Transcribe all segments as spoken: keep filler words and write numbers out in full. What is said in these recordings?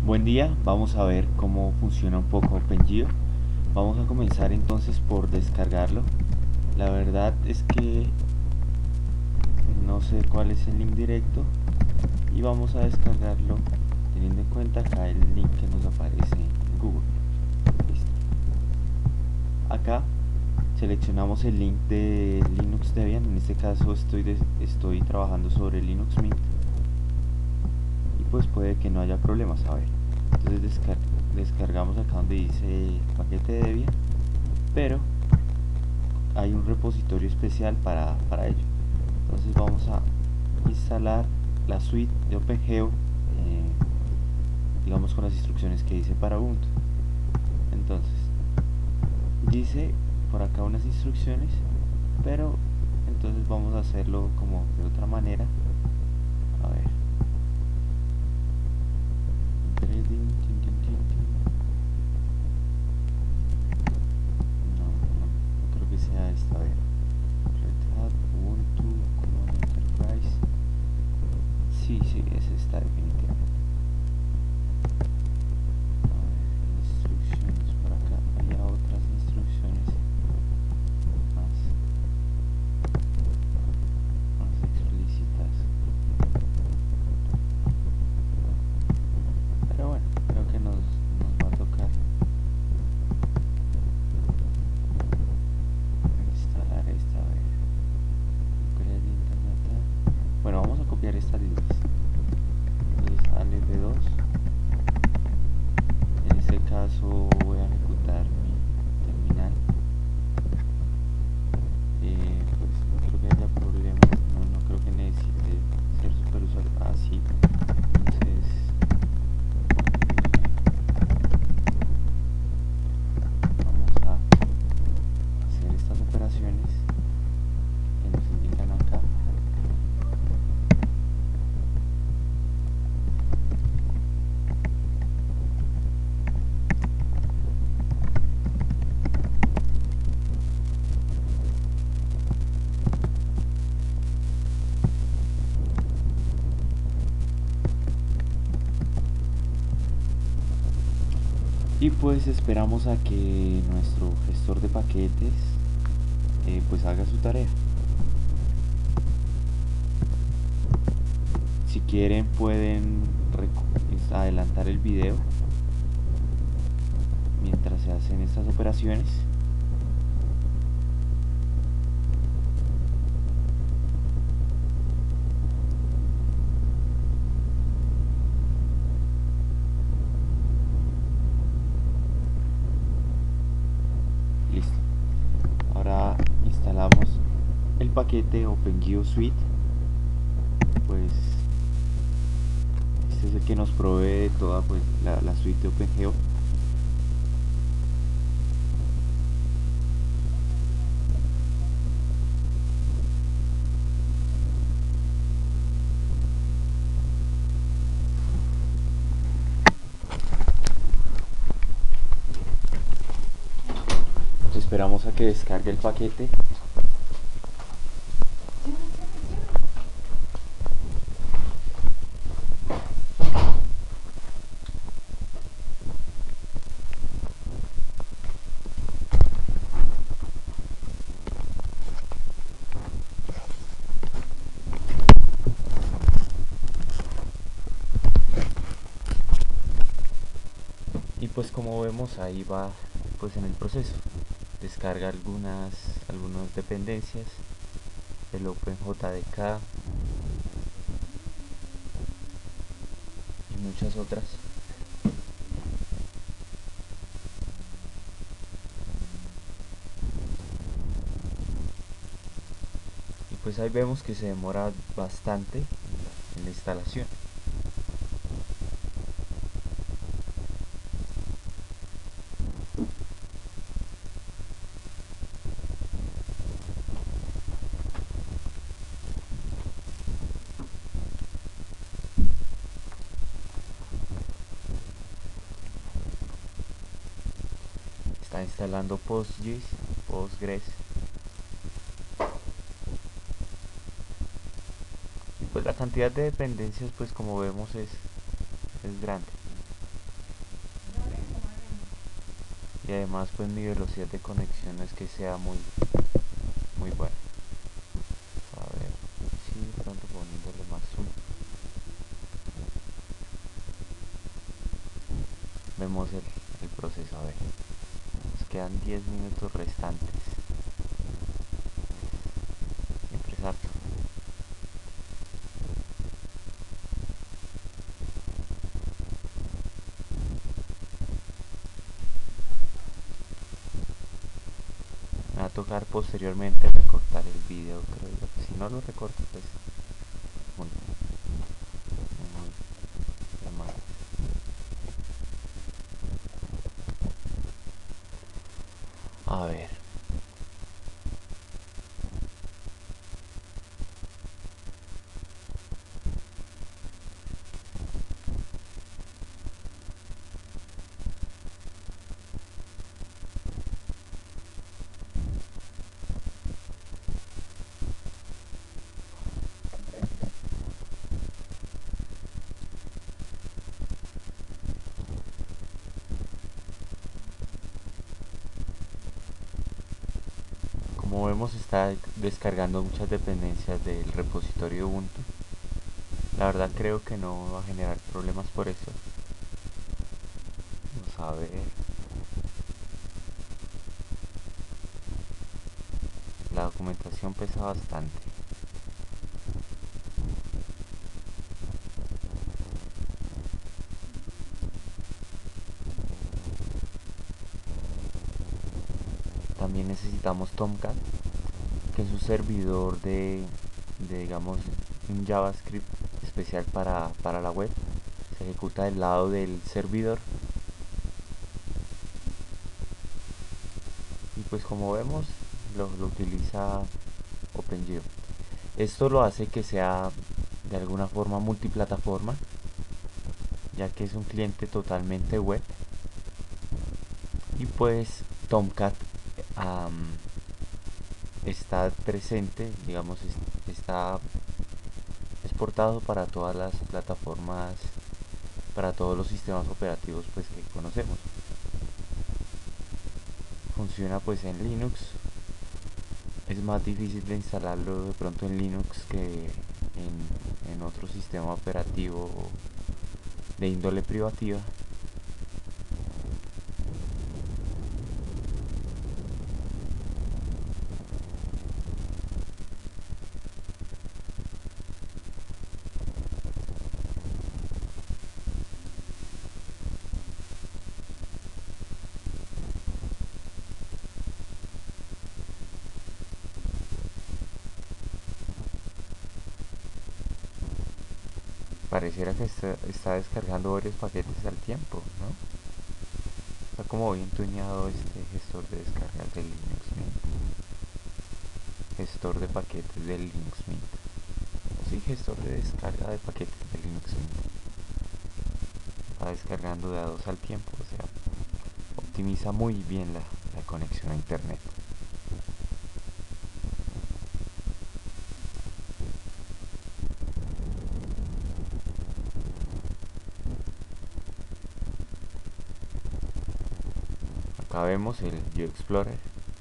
Buen día, vamos a ver cómo funciona un poco OpenGeo. Vamos a comenzar entonces por descargarlo. La verdad es que no sé cuál es el link directo y vamos a descargarlo teniendo en cuenta acá el link que nos aparece en Google. Listo. Acá seleccionamos el link de Linux Debian. En este caso estoy, de, estoy trabajando sobre Linux Mint y pues puede que no haya problemas. A ver, entonces descar descargamos acá donde dice el paquete de Debian, pero hay un repositorio especial para, para ello. Entonces vamos a instalar la suite de OpenGeo, eh, digamos con las instrucciones que dice para Ubuntu. Entonces dice por acá unas instrucciones, pero entonces vamos a hacerlo como de otra manera. A ver, no, no, no creo que sea esta. A ver, Red Hat, Ubuntu, Common Enterprise. Sí, sí, es esta definitivamente. A ver, instrucciones por acá. Había otras instrucciones más, más explícitas. Pero bueno, creo que nos, nos va a tocar instalar esta. A ver, Upgrade Internet. Bueno, vamos a copiar estas líneas. Entonces al F dos. En este caso voy a ejecutar mi terminal. Eh, pues no creo que haya problema. No, no creo que necesite ser superusuario. Ah, sí. Entonces vamos a hacer estas operaciones que nos indican acá. Y pues esperamos a que nuestro gestor de paquetes eh, pues haga su tarea. Si quieren pueden adelantar el video mientras se hacen estas operaciones. Listo. Ahora instalamos el paquete OpenGeo Suite. Pues este es el que nos provee toda pues la, la suite de OpenGeo. Esperamos a que descargue el paquete. Y pues como vemos ahí va pues en el proceso. Descarga algunas, algunas dependencias, el OpenJDK y muchas otras. Y pues ahí vemos que se demora bastante en la, en la instalación. Está instalando Postgres, Postgres. Y pues la cantidad de dependencias pues como vemos es, es grande. y además pues mi velocidad de conexión no es que sea muy muy buena. A ver si de pronto poniéndole más zoom vemos el, el proceso. A ver, nos quedan diez minutos restantes. Siempre es harto. Me va a tocar posteriormente recortar el video, creo yo. Si no lo recorto, pues muy, muy mal. A ver. Como vemos, está descargando muchas dependencias del repositorio de Ubuntu. La verdad creo que no va a generar problemas por eso. Vamos a ver. La documentación pesa bastante. También necesitamos Tomcat, que es un servidor de, de digamos, un JavaScript especial para, para la web. Se ejecuta del lado del servidor. Y pues como vemos, lo, lo utiliza OpenGeo. Esto lo hace que sea de alguna forma multiplataforma, ya que es un cliente totalmente web. Y pues Tomcat um, está presente, digamos, está exportado para todas las plataformas, para todos los sistemas operativos pues que conocemos. Funciona pues en Linux. Es más difícil de instalarlo de pronto en Linux que en, en otro sistema operativo de índole privativa. Pareciera que está, está descargando varios paquetes al tiempo, ¿no? Está como bien tuneado este gestor de descarga del Linux Mint. Gestor de paquetes del Linux Mint. Sí, gestor de descarga de paquetes del Linux Mint. Va descargando de a dos al tiempo, o sea, optimiza muy bien la, la conexión a internet. Acá vemos el GeoExplorer.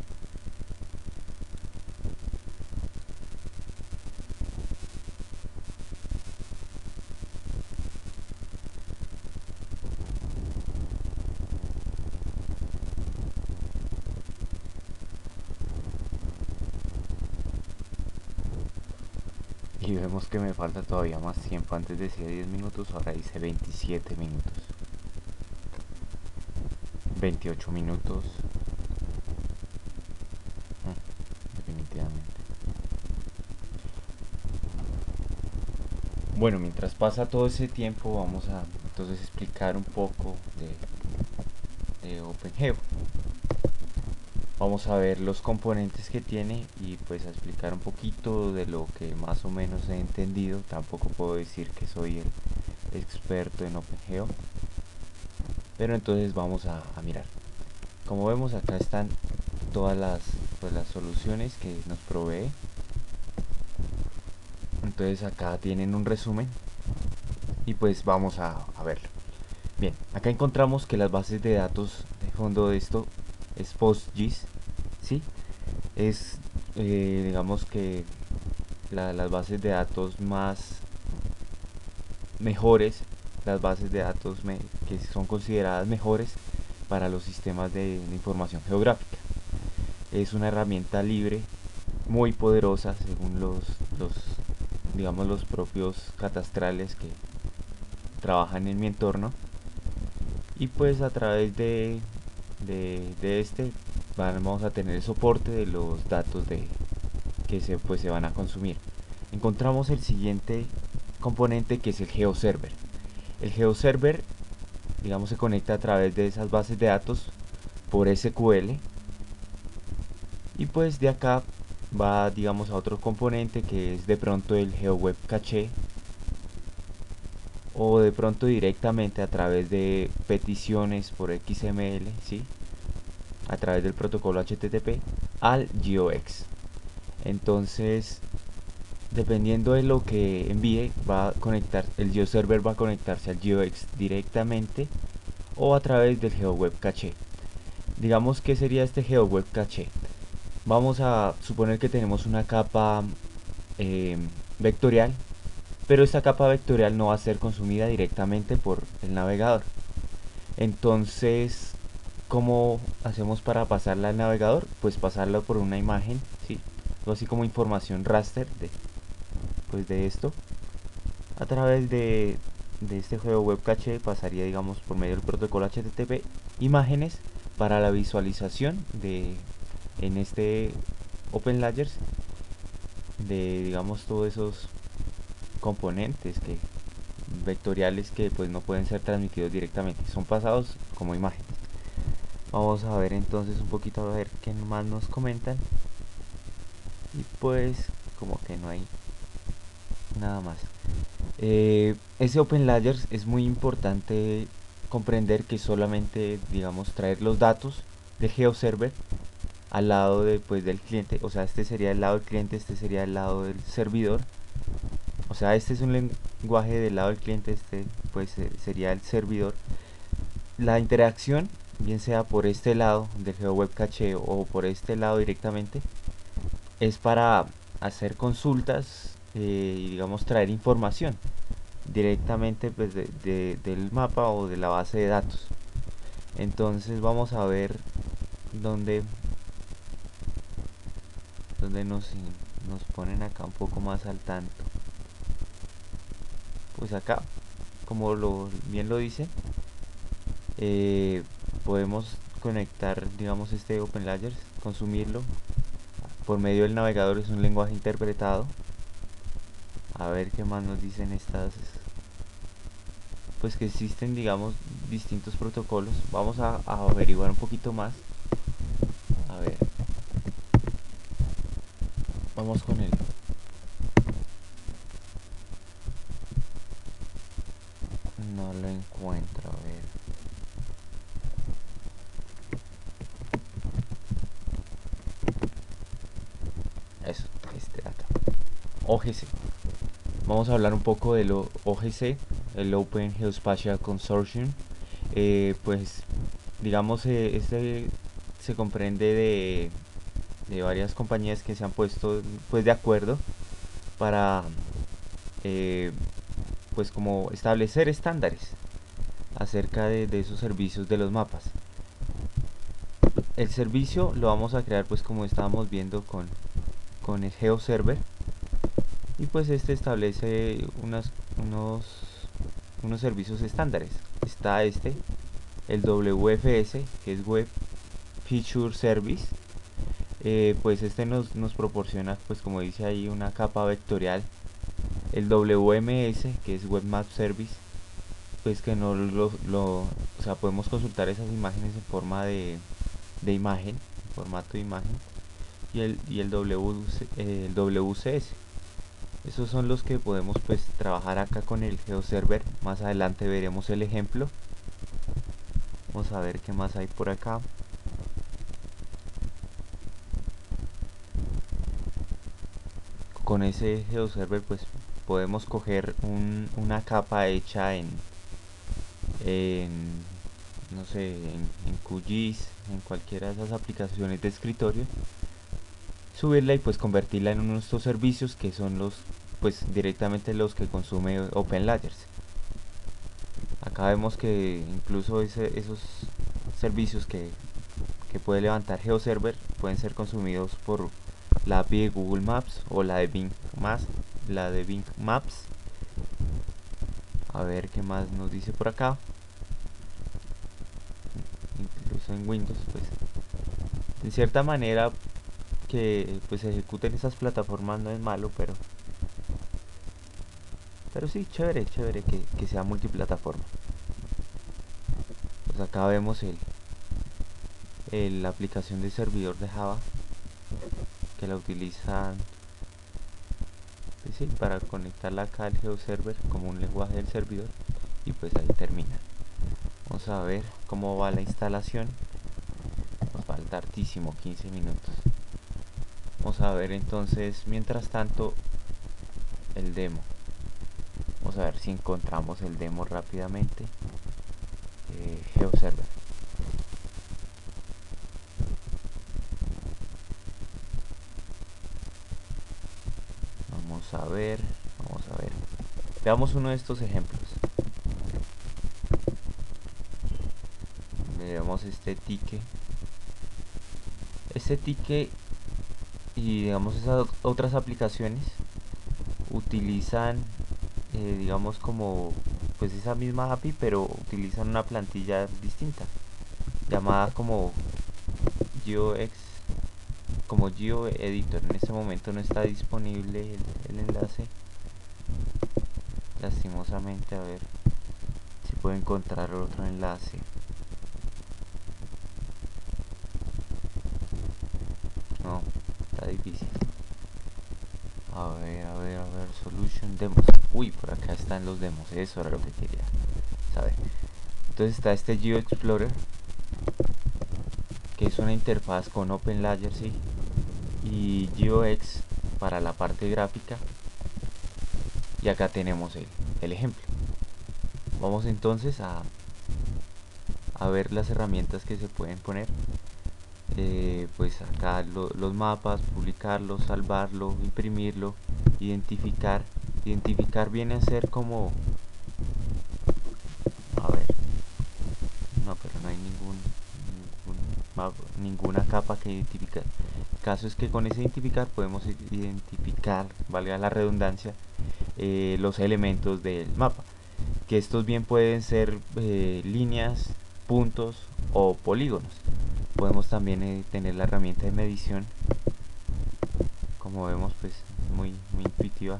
Y vemos que me falta todavía más tiempo. Antes decía diez minutos, ahora dice veintisiete minutos. veintiocho minutos. Mm, definitivamente. Bueno, mientras pasa todo ese tiempo, vamos a entonces explicar un poco de, de OpenGeo. Vamos a ver los componentes que tiene y pues a explicar un poquito de lo que más o menos he entendido. Tampoco puedo decir que soy el experto en OpenGeo, pero entonces vamos a, a mirar. Como vemos, acá están todas las, pues, las soluciones que nos provee. Entonces acá tienen un resumen y pues vamos a, a verlo. Bien, acá encontramos que las bases de datos fondo de esto es PostGIS, ¿sí? Es, eh, digamos que la, las bases de datos más mejores, las bases de datos me, que son consideradas mejores para los sistemas de, de información geográfica. Es una herramienta libre, muy poderosa según los, los, digamos, los propios catastrales que trabajan en mi entorno. Y pues a través de, de, de este vamos a tener el soporte de los datos de, que se, pues, se van a consumir. Encontramos el siguiente componente, que es el GeoServer. El GeoServer, digamos, se conecta a través de esas bases de datos por S Q L, y pues de acá va, digamos, a otro componente que es de pronto el GeoWeb Cache, o de pronto directamente a través de peticiones por X M L, ¿sí? A través del protocolo H T T P al GeoX. Entonces, dependiendo de lo que envíe, va a conectar, el GeoServer va a conectarse al GeoX directamente o a través del GeoWeb Cache. Digamos, que sería este GeoWeb Cache. Vamos a suponer que tenemos una capa eh, vectorial, pero esta capa vectorial no va a ser consumida directamente por el navegador. Entonces, ¿cómo hacemos para pasarla al navegador? Pues pasarla por una imagen, ¿sí? Algo así como información raster de, pues de esto. A través de, de este GeoWeb Cache pasaría, digamos, por medio del protocolo H T T P, imágenes para la visualización de, en este Open Layers, de, digamos, todos esos componentes que vectoriales que pues no pueden ser transmitidos directamente, son pasados como imágenes. Vamos a ver entonces un poquito, a ver qué más nos comentan, y pues como que no hay nada más. Eh, ese Open Layers es muy importante comprender que solamente, digamos, traer los datos de GeoServer al lado de, pues, del cliente, o sea, este sería el lado del cliente, este sería el lado del servidor. O sea, este es un lenguaje del lado del cliente, este pues sería el servidor. La interacción, bien sea por este lado del GeoWeb Cache o por este lado directamente, es para hacer consultas eh, y, digamos, traer información directamente, pues, de, de, del mapa o de la base de datos. Entonces vamos a ver dónde, dónde nos, nos ponen acá un poco más al tanto. Pues acá, como lo, bien lo dice, eh, podemos conectar, digamos, este Open Layers, consumirlo por medio del navegador. Es un lenguaje interpretado. A ver qué más nos dicen estas, pues que existen, digamos, distintos protocolos. Vamos a, a averiguar un poquito más. A ver, vamos con él. No lo encuentro, a ver. Eso, este de acá. O G C. Vamos a hablar un poco de lo O G C, el Open Geospatial Consortium. Eh, pues, digamos, eh, este se comprende de, de varias compañías que se han puesto, pues, de acuerdo para eh, pues como establecer estándares acerca de, de esos servicios de los mapas. El servicio lo vamos a crear, pues, como estábamos viendo con, con el GeoServer, y pues este establece unas, unos, unos servicios estándares. Está este, el W F S, que es Web Feature Service. Eh, pues este nos, nos proporciona, pues como dice ahí, una capa vectorial. El W M S, que es Web Map Service, pues que no lo, lo o sea, podemos consultar esas imágenes en forma de, de imagen, en formato de imagen. Y el, y el, W C, eh, el W C S. Esos son los que podemos, pues, trabajar acá con el GeoServer. Más adelante veremos el ejemplo. Vamos a ver qué más hay por acá. Con ese GeoServer, pues, podemos coger un, una capa hecha en, en no sé, en, en Q G I S, en cualquiera de esas aplicaciones de escritorio, subirla y pues convertirla en uno de estos servicios que son los, pues directamente los que consume OpenLayers. Acá vemos que incluso ese, esos servicios que, que puede levantar GeoServer pueden ser consumidos por la A P I de Google Maps o la de Bing Maps, la de Bing Maps. A ver qué más nos dice por acá. Incluso en Windows, pues en cierta manera que pues ejecuten esas plataformas no es malo, pero pero sí, chévere, chévere que, que sea multiplataforma. Pues acá vemos el, el la aplicación de servidor de Java que la utilizan, pues sí, para conectarla acá al GeoServer como un lenguaje del servidor, y pues ahí termina. Vamos a ver cómo va la instalación. Nos falta hartísimo, quince minutos. Vamos a ver entonces, mientras tanto, el demo. Vamos a ver si encontramos el demo rápidamente. Eh, GeoServer. Vamos a ver, vamos a ver. Veamos uno de estos ejemplos. Veamos este ticket. Este ticket y digamos esas otras aplicaciones utilizan, eh, digamos como pues esa misma A P I, pero utilizan una plantilla distinta llamada como GeoX, como GeoEditor. En este momento no está disponible el, el enlace, lastimosamente. A ver si puedo encontrar otro enlace. No, está difícil. A ver, a ver, a ver, solution demos. Uy, por acá están los demos, eso era lo que quería saber. Entonces está este GeoExplorer, que es una interfaz con OpenLayers, ¿sí? Y GeoX para la parte gráfica. Y acá tenemos el, el ejemplo. Vamos entonces a, a ver las herramientas que se pueden poner. Eh, pues acá lo, los mapas, publicarlo, salvarlo, imprimirlo, identificar. Identificar viene a ser como... A ver. No, pero no hay ningún, ningún mapa, ninguna capa que identificar. El caso es que con ese identificar podemos identificar, valga la redundancia, eh, los elementos del mapa. Que estos bien pueden ser eh, líneas, puntos o polígonos. Podemos también eh, tener la herramienta de medición, como vemos, pues muy, muy intuitiva.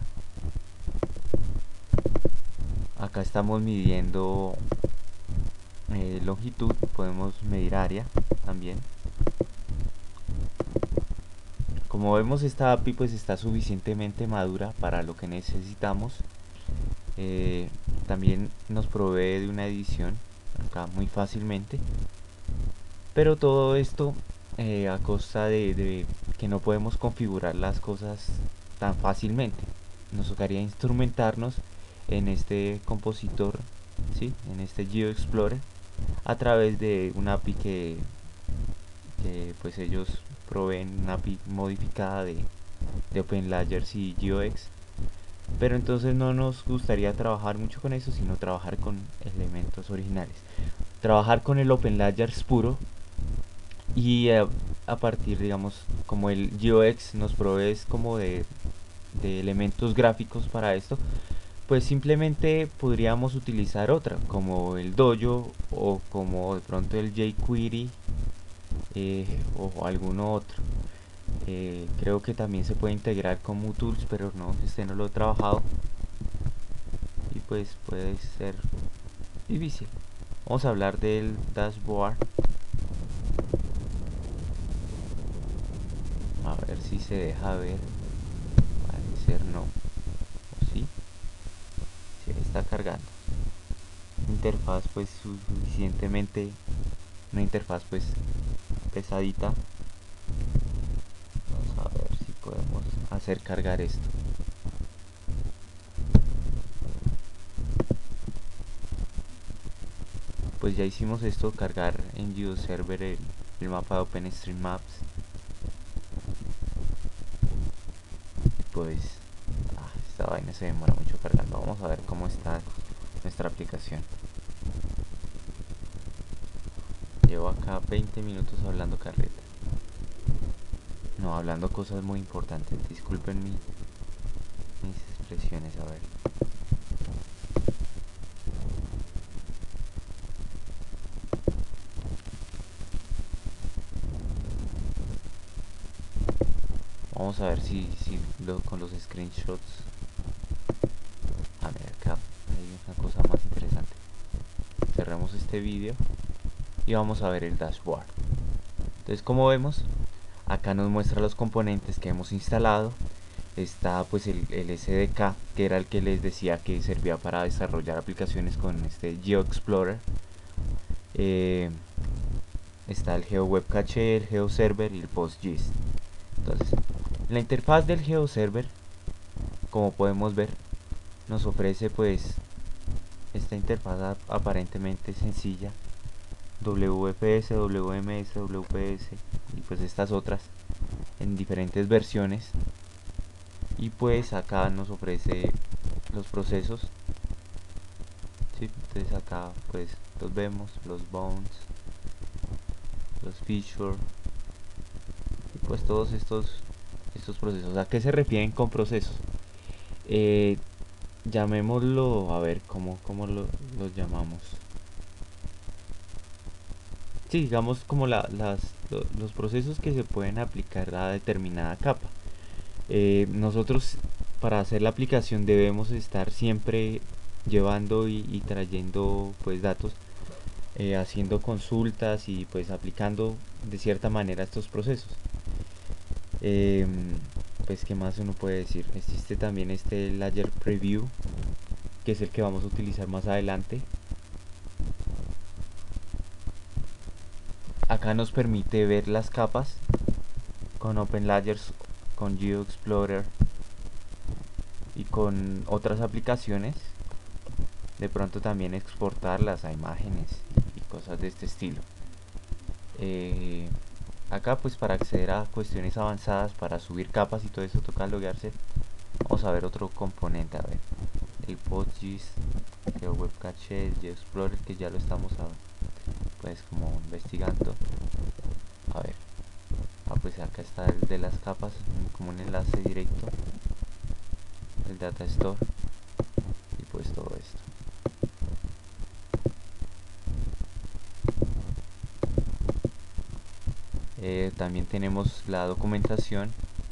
Acá estamos midiendo eh, longitud, podemos medir área también. Como vemos, esta A P I pues está suficientemente madura para lo que necesitamos. Eh, también nos provee de una edición acá muy fácilmente, pero todo esto eh, a costa de, de que no podemos configurar las cosas tan fácilmente. Nos tocaría instrumentarnos en este compositor, ¿sí? En este GeoExplorer, a través de una A P I que, que pues ellos proveen, una A P I modificada de, de OpenLayers y GeoX. Pero entonces no nos gustaría trabajar mucho con eso, sino trabajar con elementos originales. Trabajar con el OpenLayers puro, y a, a partir, digamos, como el GeoX nos provee como de, de elementos gráficos para esto, pues simplemente podríamos utilizar otra, como el Dojo o como de pronto el jQuery, eh, o alguno otro. Eh, creo que también se puede integrar con MooTools, pero no, este no lo he trabajado y pues puede ser difícil. Vamos a hablar del dashboard. A ver si se deja ver. Parecer no. ¿O sí? Sí, está cargando. Interfaz pues suficientemente, una interfaz pues pesadita. Vamos a ver si podemos hacer cargar esto. pues ya hicimos esto, cargar en GeoServer el, el mapa de OpenStreetMaps. Pues ah, esta vaina se demora mucho cargando. Vamos a ver cómo está nuestra aplicación. Llevo acá veinte minutos hablando carreta. No, hablando cosas muy importantes. Disculpen mi, mis expresiones, a ver. Vamos a ver si, si lo, con los screenshots. A ver, acá hay una cosa más interesante. Cerremos este vídeo y vamos a ver el dashboard. Entonces, como vemos, acá nos muestra los componentes que hemos instalado. Está pues el, el S D K, que era el que les decía que servía para desarrollar aplicaciones con este GeoExplorer. Eh, está el GeoWebCache, el GeoServer y el PostGIS. Entonces, la interfaz del GeoServer, como podemos ver, nos ofrece pues esta interfaz aparentemente sencilla, W P S, W M S, W P S y pues estas otras en diferentes versiones. Y pues acá nos ofrece los procesos, ¿sí? Entonces acá pues los vemos, los bounds, los feature y pues todos estos estos procesos. ¿A qué se refieren con procesos? Eh, llamémoslo, a ver, ¿cómo, cómo lo, los llamamos? Sí, digamos como la, las, lo, los procesos que se pueden aplicar a determinada capa. Eh, nosotros para hacer la aplicación debemos estar siempre llevando y, y trayendo pues datos, eh, haciendo consultas y pues aplicando de cierta manera estos procesos. Eh, pues qué más uno puede decir, existe también este layer preview, que es el que vamos a utilizar más adelante. Acá nos permite ver las capas con OpenLayers, con GeoExplorer y con otras aplicaciones. De pronto también exportarlas a imágenes y cosas de este estilo. Eh, acá pues para acceder a cuestiones avanzadas, para subir capas y todo eso toca loguearse. Vamos a ver otro componente, a ver, el PostGIS, el WebCache, el GeoExplorer, que ya lo estamos a, pues como investigando. A ver, ah pues acá está el de las capas, como un enlace directo, el Data Store y pues todo esto. Eh, también tenemos la documentación,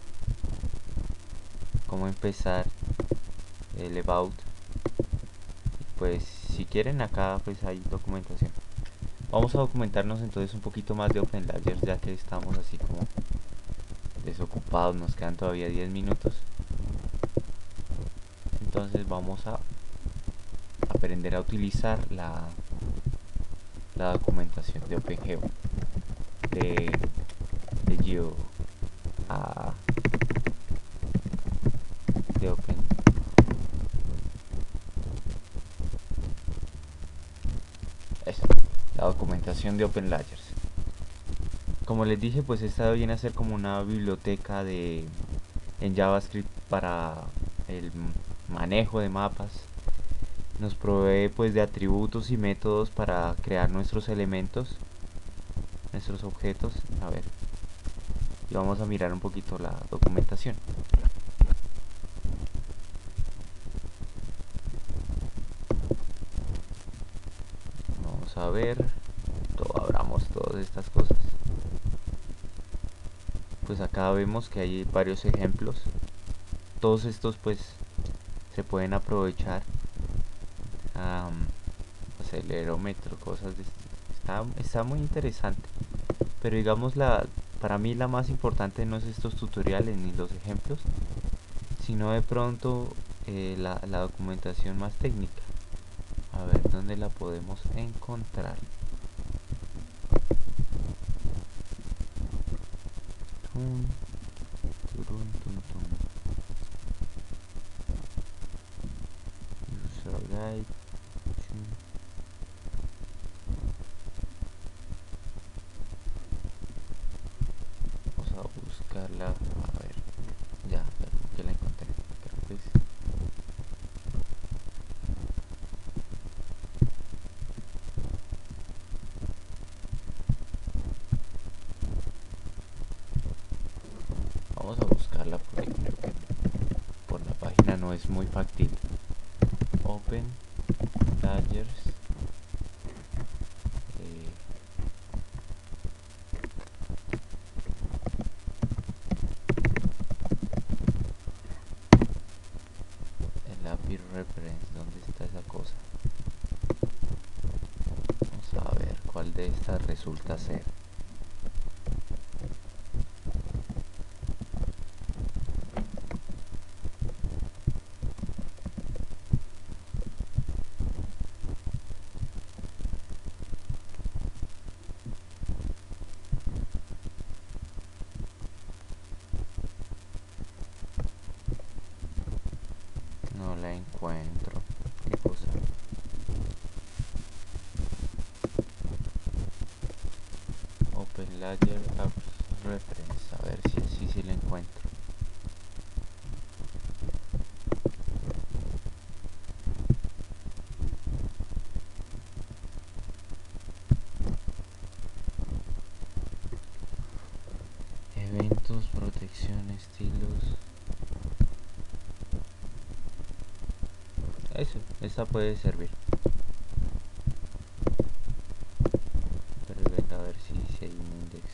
cómo empezar, el about. Pues si quieren acá pues hay documentación. Vamos a documentarnos entonces un poquito más de OpenLayers, ya que estamos así como desocupados, nos quedan todavía diez minutos. Entonces vamos a aprender a utilizar la, la documentación de OpenGeo, de, de Geo, a, de Open. Eso, la documentación de OpenLayers. Como les dije, pues esta viene a ser como una biblioteca de en JavaScript para el manejo de mapas. Nos provee pues de atributos y métodos para crear nuestros elementos, nuestros objetos. A ver, y vamos a mirar un poquito la documentación. Vamos a ver, todo, abramos todas estas cosas. Pues acá vemos que hay varios ejemplos. Todos estos pues se pueden aprovechar. Um, acelerómetro, cosas de este. Está, está muy interesante. Pero digamos la, para mí la más importante no es estos tutoriales ni los ejemplos, sino de pronto eh, la, la documentación más técnica. A ver, ¿dónde la podemos encontrar? Tum, turun, tum, tum. User guide. Vamos a buscarla porque creo que por la página no es muy factible. Open Layers. Eh, el A P I Reference, ¿dónde está esa cosa? Vamos a ver cuál de estas resulta ser. No la encuentro. ¿Qué cosa? Open Layer Apps Reference. A ver si así sí la encuentro. Eventos, protección, estilos. Eso, esta puede servir. Pero venga a ver si, si hay un index.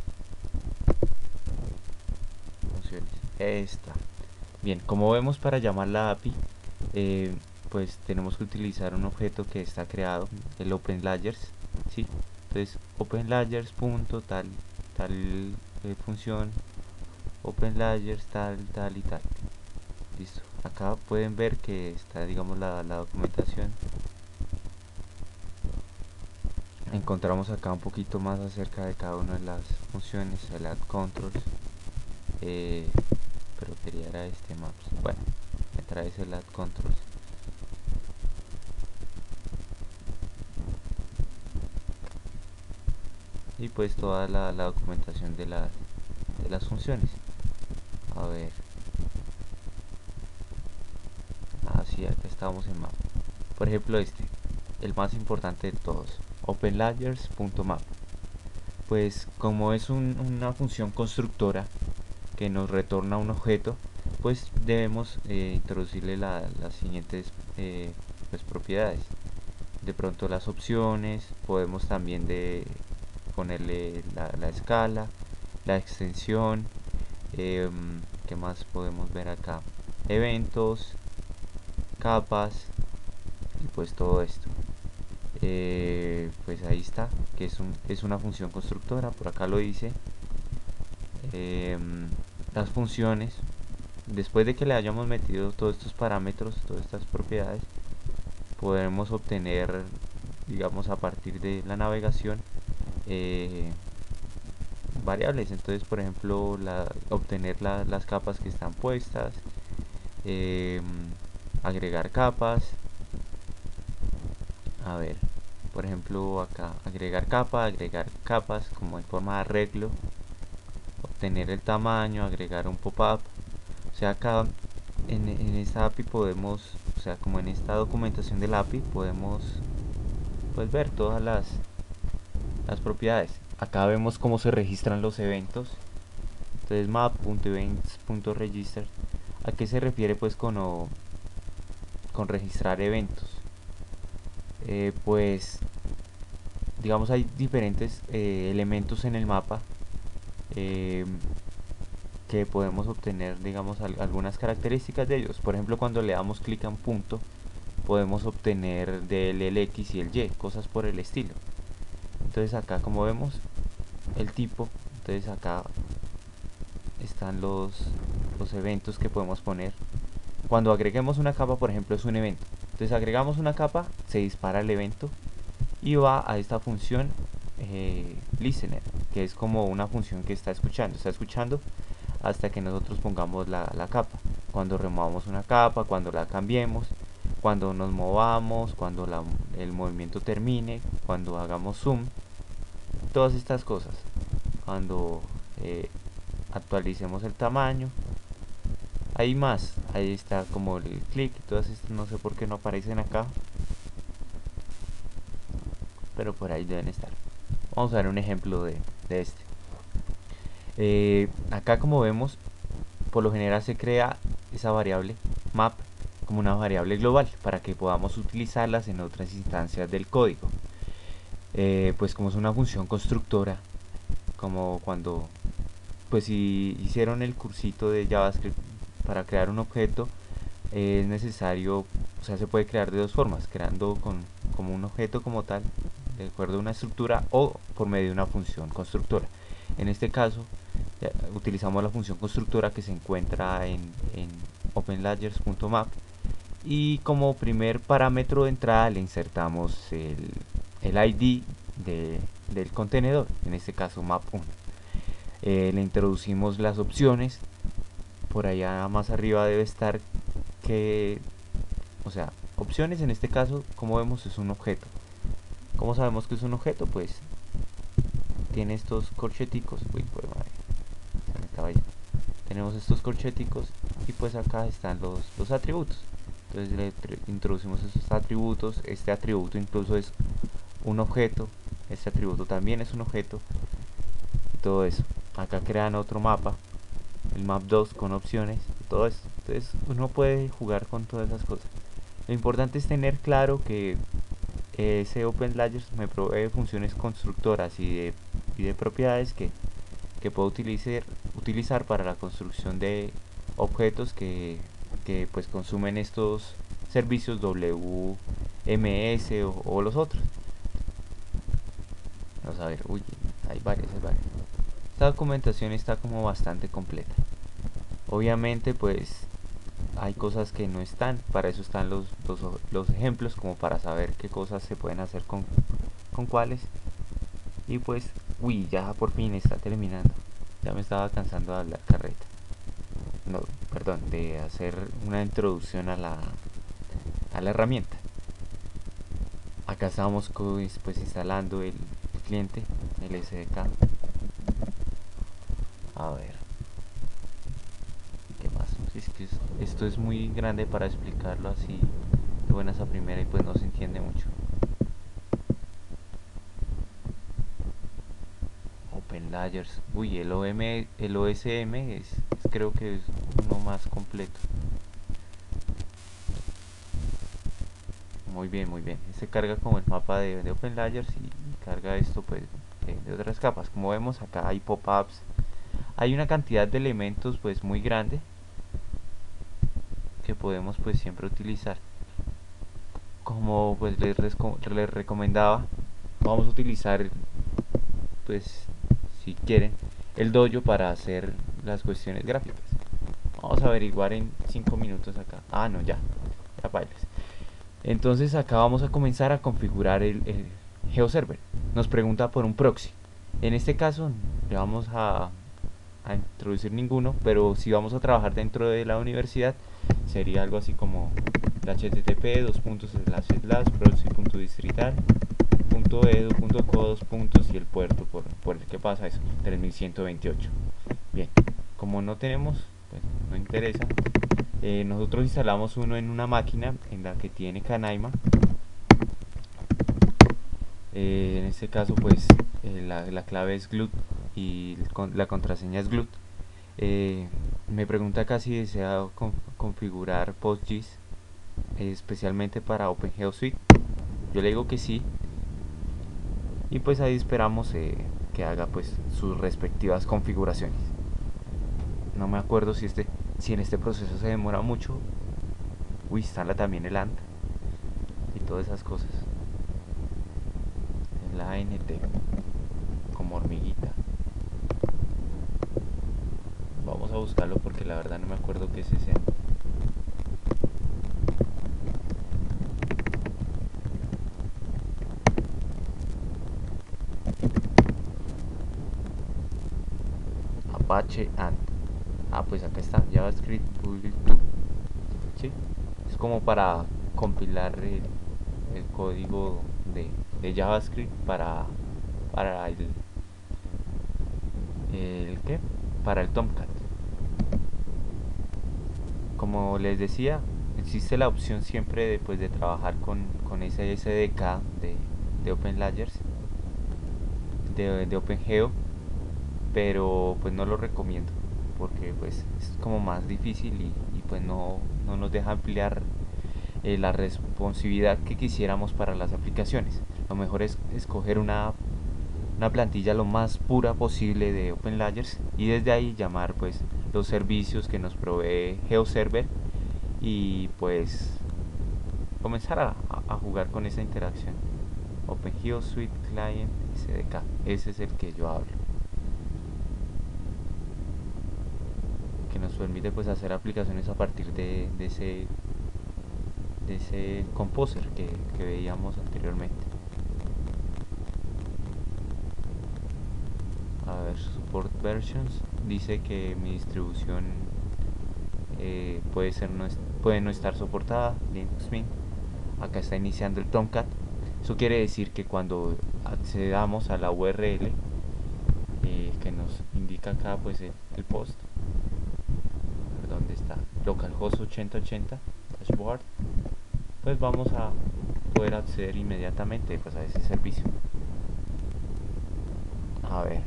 Funciones. Esta. Bien, como vemos, para llamar la A P I, eh, pues tenemos que utilizar un objeto que está creado, el OpenLayers, ¿sí? Entonces, OpenLayers punto tal, tal eh, función, OpenLayers tal, tal y tal. Listo. Acá pueden ver que está, digamos, la, la documentación. Encontramos acá un poquito más acerca de cada una de las funciones, el add controls. Eh, pero quería era este maps. Bueno, me trae el add controls. Y pues toda la, la documentación de, la, de las funciones. A ver. Ah, sí, acá estamos en map. Por ejemplo, este, el más importante de todos, OpenLayers.map. Pues como es un, una función constructora que nos retorna un objeto, pues debemos eh, introducirle la, las siguientes eh, pues, propiedades. De pronto las opciones, podemos también de ponerle la, la escala, la extensión, eh, ¿qué más podemos ver acá? Eventos, capas y pues todo esto. Eh, pues ahí está, que es, un, es una función constructora, por acá lo dice. Eh, las funciones, después de que le hayamos metido todos estos parámetros, todas estas propiedades, podremos obtener, digamos, a partir de la navegación, eh, variables. Entonces, por ejemplo, la, obtener la, las capas que están puestas, eh, agregar capas. A ver, por ejemplo, acá agregar capa, agregar capas como en forma de arreglo, obtener el tamaño, agregar un pop-up. O sea, acá en, en esta A P I podemos, o sea, como en esta documentación del A P I podemos pues ver todas las, las propiedades. Acá vemos cómo se registran los eventos. Entonces map.events.register, ¿a qué se refiere pues con, o, con registrar eventos? Eh, pues digamos hay diferentes eh, elementos en el mapa eh, que podemos obtener, digamos, al, algunas características de ellos. Por ejemplo, cuando le damos clic a un punto podemos obtener del el X y el Y, cosas por el estilo. Entonces acá, como vemos, el tipo, entonces acá están los, los eventos que podemos poner. Cuando agreguemos una capa, por ejemplo, es un evento. Entonces agregamos una capa, se dispara el evento y va a esta función eh, listener, que es como una función que está escuchando, está escuchando hasta que nosotros pongamos la, la capa. Cuando removamos una capa, cuando la cambiemos, cuando nos movamos, cuando la, el movimiento termine, cuando hagamos zoom, todas estas cosas. Cuando eh, actualicemos el tamaño, hay más, ahí está como el clic, todas estas no sé por qué no aparecen acá, pero por ahí deben estar. Vamos a ver un ejemplo de, de este. Eh, acá como vemos por lo general se crea esa variable map como una variable global para que podamos utilizarlas en otras instancias del código. Eh, pues como es una función constructora, como cuando pues si hicieron el cursito de JavaScript para crear un objeto, eh, es necesario, o sea, se puede crear de dos formas, creando con, como un objeto como tal, de acuerdo a una estructura, o por medio de una función constructora. En este caso, ya, utilizamos la función constructora que se encuentra en, en openlayers.map, y como primer parámetro de entrada le insertamos el, el I D de, del contenedor, en este caso map uno. Eh, le introducimos las opciones, por allá más arriba debe estar que, o sea, opciones en este caso, como vemos, es un objeto. ¿Cómo sabemos que es un objeto? Pues tiene estos corcheticos. Uy, pues madre, se me estaba yendo. Tenemos estos corcheticos y pues acá están los, los atributos. Entonces le introducimos esos atributos. Este atributo incluso es un objeto, este atributo también es un objeto, y todo eso. Acá crean otro mapa, el map dos, con opciones y todo esto. Entonces uno puede jugar con todas esas cosas. Lo importante es tener claro que ese OpenLayers me provee funciones constructoras y de, y de propiedades que, que puedo utilizar, utilizar para la construcción de objetos que, que pues consumen estos servicios W M S o, o los otros. Vamos a ver, uy, hay varias, hay varias. Esta documentación está como bastante completa. Obviamente pues hay cosas que no están, para eso están los, los, los ejemplos, como para saber qué cosas se pueden hacer con, con cuáles. Y pues, uy, ya por fin está terminando. Ya me estaba cansando de hablar carreta. No, perdón, de hacer una introducción a la, a la herramienta. Acá estamos pues instalando el, el cliente, el S D K. A ver. ¿Qué más? Es que esto es muy grande para explicarlo así de buenas a primera y pues no se entiende mucho. OpenLayers. Uy, el O M, el O S M es, es creo que es uno más completo. Muy bien, muy bien. Este carga como el mapa de, de OpenLayers y, y carga esto pues de, de otras capas. Como vemos acá hay pop-ups. Hay una cantidad de elementos pues muy grande que podemos pues siempre utilizar. Como pues les, les recomendaba, vamos a utilizar pues si quieren el dojo para hacer las cuestiones gráficas. Vamos a averiguar en cinco minutos acá. Ah, no, ya, ya bailes. Entonces acá vamos a comenzar a configurar el, el GeoServer. Nos pregunta por un proxy. En este caso le vamos a, a introducir ninguno, pero si vamos a trabajar dentro de la universidad sería algo así como http dos puntos slash slash proxy.distrital punto edu punto co dos puntos y el puerto por, por el que pasa eso, tres mil ciento veintiocho. Bien, como no tenemos, pues no interesa, eh, nosotros instalamos uno en una máquina en la que tiene Canaima. Eh, en este caso pues eh, la, la clave es glut y la contraseña es glut. Eh, me pregunta acá si desea con, configurar PostGIS eh, especialmente para OpenGeoSuite. Yo le digo que sí, y pues ahí esperamos eh, que haga pues sus respectivas configuraciones. No me acuerdo si este si en este proceso se demora mucho. Uy, instala también el A N T y todas esas cosas. El A N T como hormiguita. Vamos a buscarlo porque la verdad no me acuerdo qué es ese. Apache A N T. Ah, pues acá está, JavaScript Build Tool. ¿Sí? Es como para compilar el, el código de, de JavaScript para, para el, el ¿qué? Para el Tomcat. Como les decía, existe la opción siempre de, pues, de trabajar con, con ese S D K de, de OpenLayers, de, de OpenGeo, pero pues no lo recomiendo. porque pues es como más difícil y, y pues no, no nos deja ampliar eh, la responsividad que quisiéramos para las aplicaciones. Lo mejor es escoger una, una plantilla lo más pura posible de OpenLayers y desde ahí llamar pues los servicios que nos provee GeoServer y pues comenzar a, a jugar con esa interacción. OpenGeoSuite Client S D K, ese es el que yo hablo, que nos permite pues hacer aplicaciones a partir de, de ese de ese composer que, que veíamos anteriormente. A ver, support versions dice que mi distribución eh, puede ser no es, puede no estar soportada, Linux Mint. Acá está iniciando el Tomcat. Eso quiere decir que cuando accedamos a la U R L eh, que nos indica acá pues el, el post, donde está localhost ochenta ochenta dashboard, pues vamos a poder acceder inmediatamente pues a ese servicio. A ver,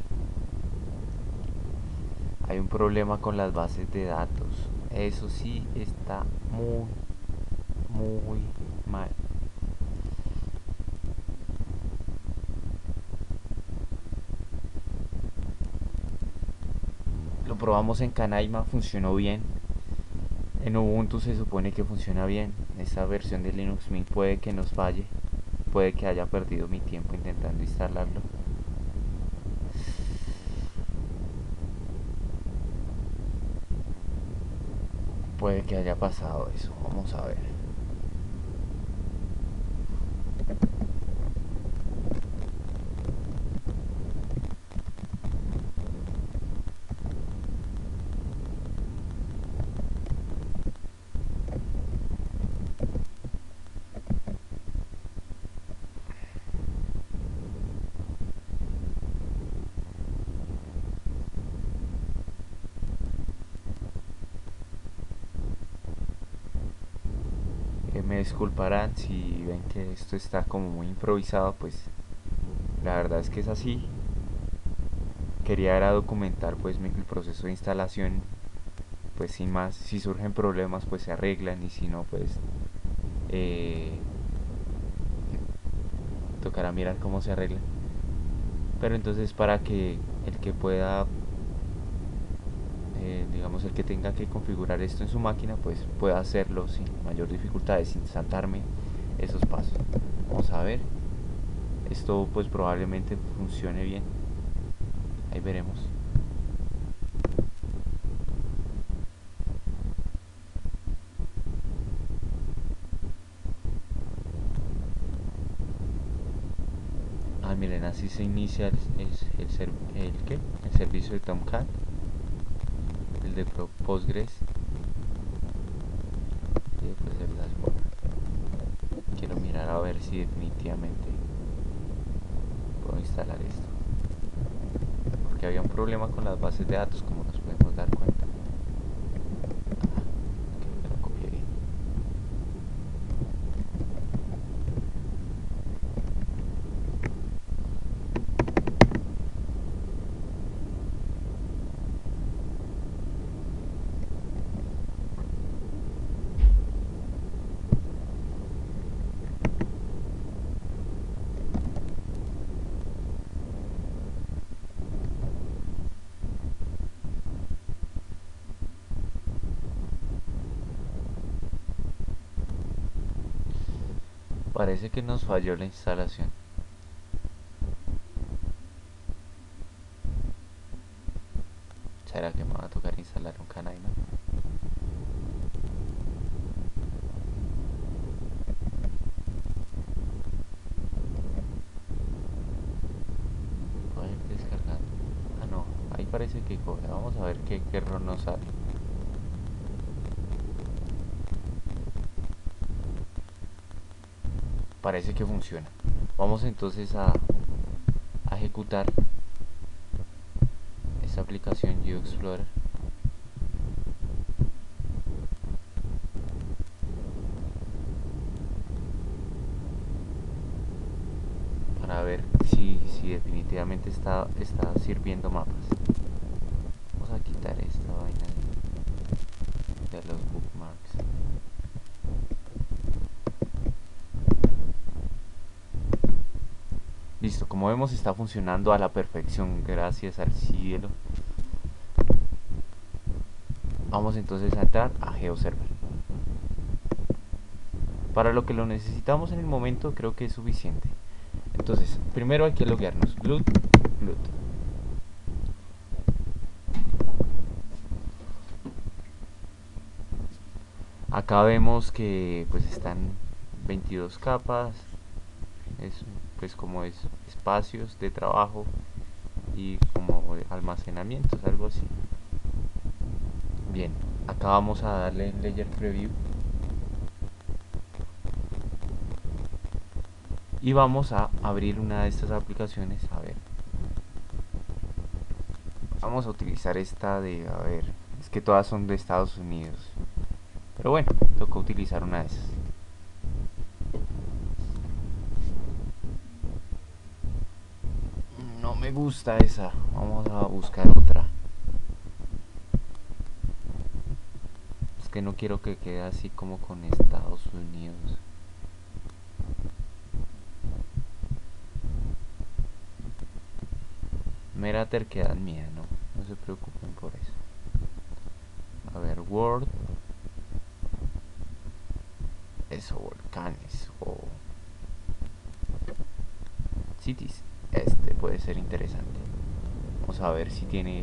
hay un problema con las bases de datos. Eso sí está muy, muy mal. Lo probamos en Canaima, funcionó bien. En Ubuntu se supone que funciona bien. Esta versión de Linux Mint puede que nos falle. Puede que haya perdido mi tiempo intentando instalarlo. Puede que haya pasado eso. Vamos a ver. Eh, me disculparán si ven que esto está como muy improvisado, pues la verdad es que es así. Quería era documentar pues mi, el proceso de instalación, pues sin más. Si surgen problemas pues se arreglan y si no pues eh, tocará mirar cómo se arreglan. Pero entonces para que el que pueda eh, digamos el que tenga que configurar esto en su máquina pues pueda hacerlo sin mayor dificultad, sin saltarme esos pasos. Vamos a ver, esto pues probablemente funcione bien, ahí veremos. Ah, miren, así se inicia el, el, el, ser, el, ¿qué? El servicio de Tomcat, el de Postgres y después el dashboard. Quiero mirar a ver si definitivamente puedo instalar esto, porque había un problema con las bases de datos, como nos podemos dar cuenta. Ah, creo que lo copié bien. Parece que nos falló la instalación. ¿Será que me va a tocar instalar un Canaima? Puede ir descargando. Ah, no, ahí parece que coge. Vamos a ver qué, qué error nos sale. Parece que funciona. Vamos entonces a, a ejecutar esta aplicación GeoExplorer. Para ver si, si definitivamente está, está sirviendo mapas. Vamos a quitar esta vaina. de los bookmarks. Listo, como vemos está funcionando a la perfección, gracias al cielo. Vamos entonces a entrar a GeoServer. Para lo que lo necesitamos en el momento creo que es suficiente. Entonces, primero hay que loguearnos. Glut, glut. Acá vemos que pues están veintidós capas. Es pues como es espacios de trabajo y como almacenamientos, algo así. Bien, acá vamos a darle Layer Preview y vamos a abrir una de estas aplicaciones. A ver, vamos a utilizar esta de, a ver, es que todas son de Estados Unidos, pero bueno, toca utilizar una de esas. No me gusta esa, vamos a buscar otra. Es que no quiero que quede así como con Estados Unidos. Mera terquedad mía, no, no se preocupen por eso. A ver, Word. Eso, volcanes o cities. Este puede ser interesante. Vamos a ver si tiene...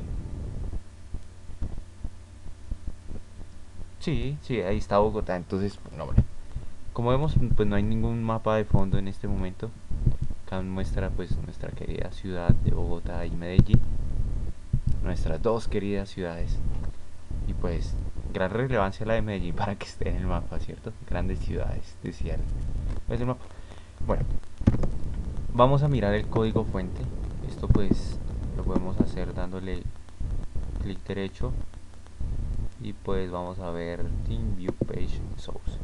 Sí, sí, ahí está Bogotá. Entonces, no, hombre. Como vemos, pues no hay ningún mapa de fondo en este momento. Acá muestra pues nuestra querida ciudad de Bogotá y Medellín. Nuestras dos queridas ciudades. Y pues, gran relevancia la de Medellín para que esté en el mapa, ¿cierto? Grandes ciudades, decía el, pues el mapa. Bueno, vamos a mirar el código fuente. Esto pues lo podemos hacer dándole clic derecho y pues vamos a ver Team View Page Source.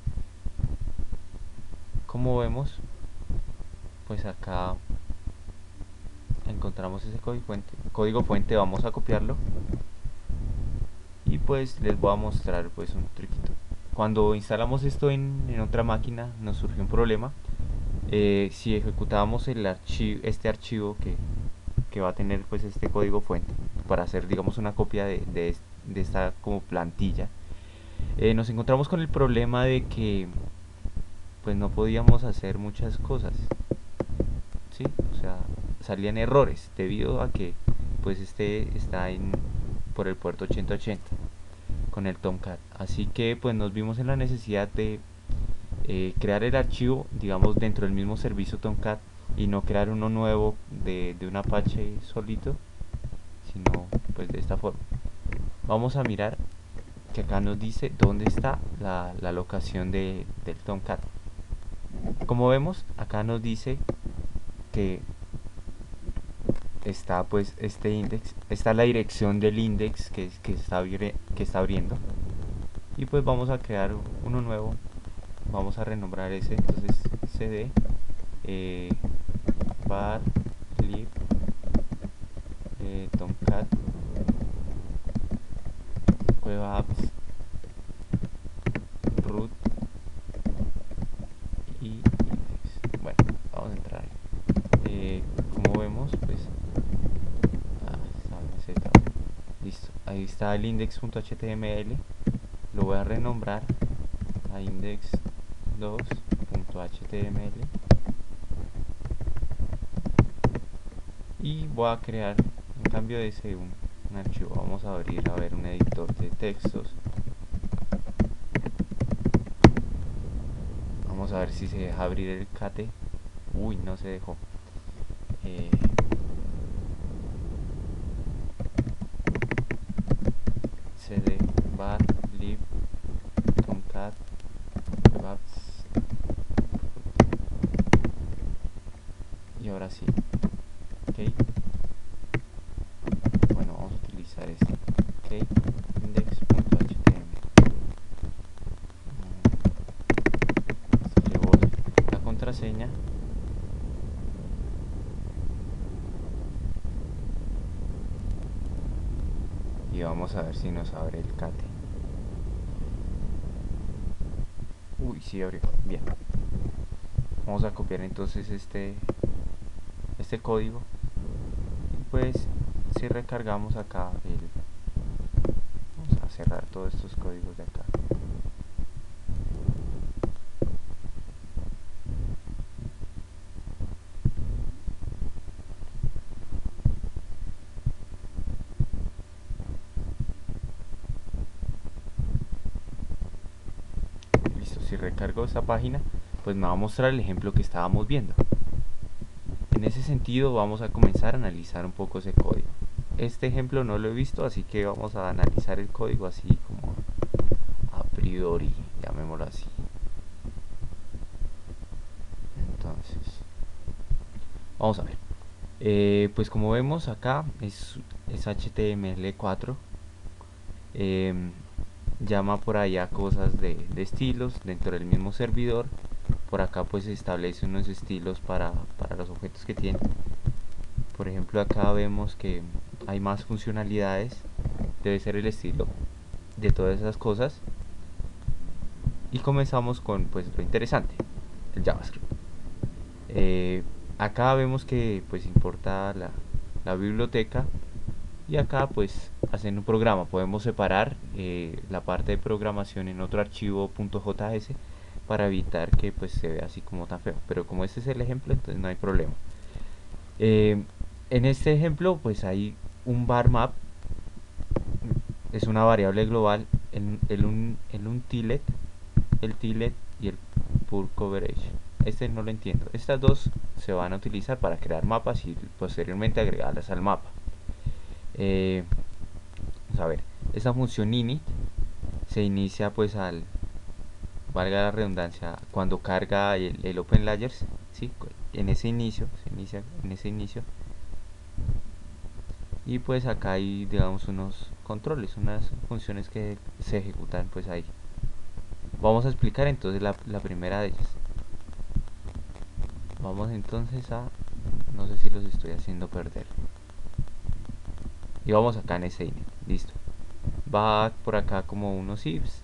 Como vemos, pues acá encontramos ese código fuente. Código fuente, vamos a copiarlo y pues les voy a mostrar pues un truquito. Cuando instalamos esto en, en otra máquina nos surgió un problema. Eh, si ejecutábamos el archivo, este archivo que, que va a tener pues este código fuente para hacer digamos una copia de, de, de esta como plantilla, eh, nos encontramos con el problema de que pues no podíamos hacer muchas cosas, ¿sí? O sea, salían errores debido a que pues este está en, por el puerto ochenta ochenta con el Tomcat, así que pues nos vimos en la necesidad de eh, crear el archivo digamos dentro del mismo servicio Tomcat y no crear uno nuevo de, de un Apache solito, sino pues de esta forma. Vamos a mirar que acá nos dice dónde está la, la locación de, del Tomcat. Como vemos acá nos dice que está pues este index, está la dirección del index que, que, está, que está abriendo y pues vamos a crear uno nuevo. Vamos a renombrar ese, entonces cd eh, var lib eh, tomcat web apps root y index. Bueno, vamos a entrar. Eh, como vemos, pues ah, está, listo. Ahí está el index.html. Lo voy a renombrar a index dos punto h t m l y voy a crear en cambio de ese un, un archivo. Vamos a abrir a ver un editor de textos. Vamos a ver si se deja abrir el cate. Uy, no se dejó. eh, cd var lib tomcat webapps. Y ahora sí, ok. Bueno, vamos a utilizar este, ok, index.html. Llevo la contraseña. Y vamos a ver si nos abre el cate. Uy, sí abrió. Bien. Vamos a copiar entonces este, este código. Y pues si recargamos acá el... Vamos a cerrar todos estos códigos de acá. Listo, si recargo esta página, pues me va a mostrar el ejemplo que estábamos viendo. En ese sentido vamos a comenzar a analizar un poco ese código. Este ejemplo no lo he visto, así que vamos a analizar el código así como a priori, llamémoslo así. Entonces, vamos a ver. Eh, pues como vemos acá es, es H T M L cuatro. Eh, llama por allá cosas de, de estilos dentro del mismo servidor. Por acá pues establece unos estilos para, para los objetos que tiene. Por ejemplo, acá vemos que hay más funcionalidades. Debe ser el estilo de todas esas cosas. Y comenzamos con pues lo interesante, el JavaScript. Eh, acá vemos que pues importa la, la biblioteca. Y acá pues hacen un programa. Podemos separar eh, la parte de programación en otro archivo .js para evitar que pues se vea así como tan feo. Pero como este es el ejemplo, entonces no hay problema. Eh, en este ejemplo pues hay un var map. Es una variable global. El, el, un, el untitled, el tilet y el pur coverage. Este no lo entiendo. Estas dos se van a utilizar para crear mapas y posteriormente agregarlas al mapa. Eh, vamos a ver, esta función init se inicia pues al, valga la redundancia, cuando carga el, el open layers, ¿sí? En ese inicio, se inicia en ese inicio. Y pues acá hay digamos unos controles, unas funciones que se ejecutan pues ahí. Vamos a explicar entonces la, la primera de ellas. Vamos entonces a, no sé si los estoy haciendo perder. Y vamos acá en ese init, listo. Va por acá como unos ifs.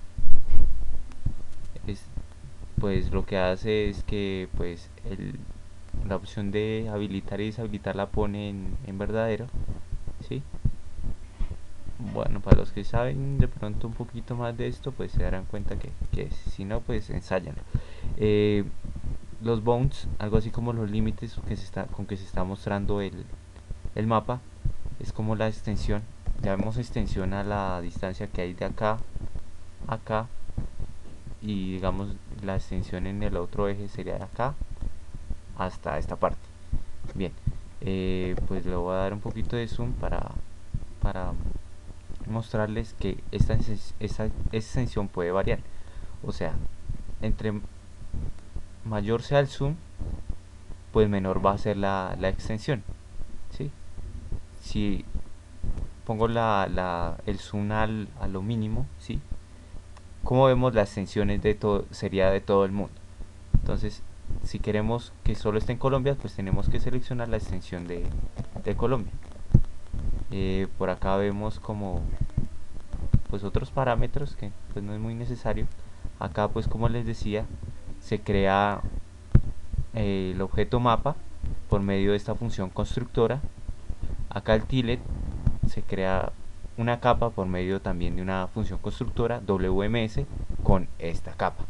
Es, pues lo que hace es que pues el, la opción de habilitar y deshabilitar la pone en, en verdadero, ¿sí? Bueno, para los que saben de pronto un poquito más de esto, pues se darán cuenta que, que es. Si no, pues ensayan. Eh, los bounds, algo así como los límites que se está, con que se está mostrando el, el mapa, es como la extensión. Llamemos extensión a la distancia que hay de acá a acá, y digamos la extensión en el otro eje sería de acá hasta esta parte. Bien, eh, pues le voy a dar un poquito de zoom para, para mostrarles que esta, esta extensión puede variar. O sea, entre mayor sea el zoom, pues menor va a ser la, la extensión, ¿sí? Si pongo la, la, el zoom al, a lo mínimo, ¿sí? Como vemos, la extensión es de todo, sería de todo el mundo. Entonces, si queremos que solo esté en Colombia, pues tenemos que seleccionar la extensión de, de Colombia. Eh, por acá vemos como pues otros parámetros que pues no es muy necesario. Acá pues como les decía, se crea eh, el objeto mapa por medio de esta función constructora. Acá el tilet se crea una capa por medio también de una función constructora W M S con esta capa.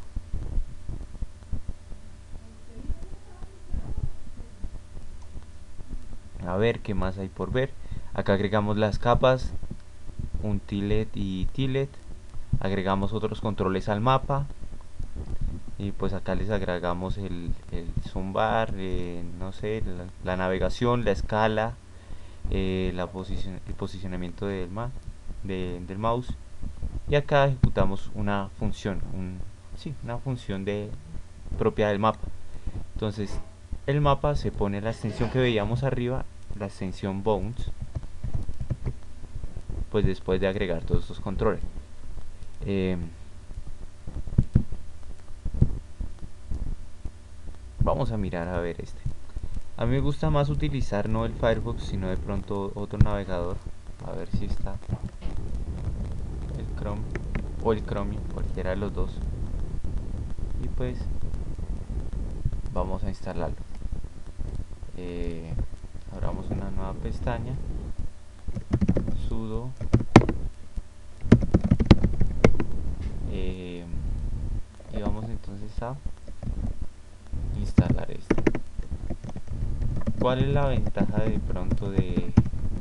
A ver qué más hay por ver. Acá agregamos las capas, un tilet y tilet. Agregamos otros controles al mapa. Y pues acá les agregamos el, el zoom bar, eh, no sé, la, la navegación, la escala, eh, la posición, el posicionamiento del, ma, de, del mouse. Y acá ejecutamos una función, un, sí, una función de, propia del mapa. Entonces el mapa se pone la extensión que veíamos arriba, la extensión bounds, pues después de agregar todos estos controles. Eh, vamos a mirar a ver este. A mí me gusta más utilizar no el Firefox, sino de pronto otro navegador. A ver si está el Chrome o el Chromium, cualquiera de los dos. y pues vamos a instalarlo. Eh, abramos una nueva pestaña, sudo eh, y vamos entonces a instalar esto. ¿Cuál es la ventaja de pronto de,